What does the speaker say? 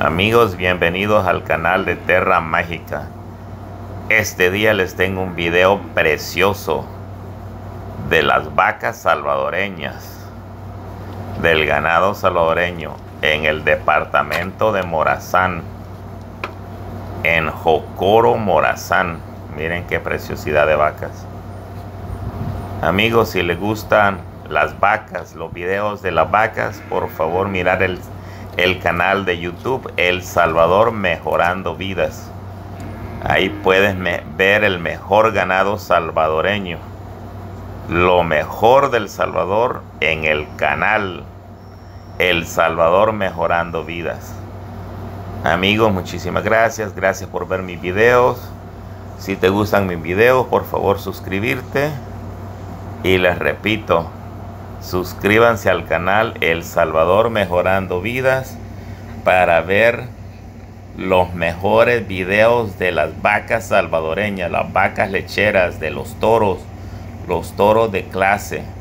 Amigos, bienvenidos al canal de Terra Mágica. Este día les tengo un video precioso de las vacas salvadoreñas, del ganado salvadoreño en el departamento de Morazán, en Jocoro, Morazán. Miren qué preciosidad de vacas. Amigos, si les gustan las vacas, los videos de las vacas, por favor mirar el canal de YouTube El Salvador Mejorando Vidas. Ahí puedes ver el mejor ganado salvadoreño, lo mejor del Salvador en el canal El Salvador Mejorando Vidas. Amigos, muchísimas gracias por ver mis videos. Si te gustan mis videos, por favor suscribirte. Y les repito, suscríbanse al canal El Salvador Mejorando Vidas para ver los mejores videos de las vacas salvadoreñas, las vacas lecheras, de los toros de clase.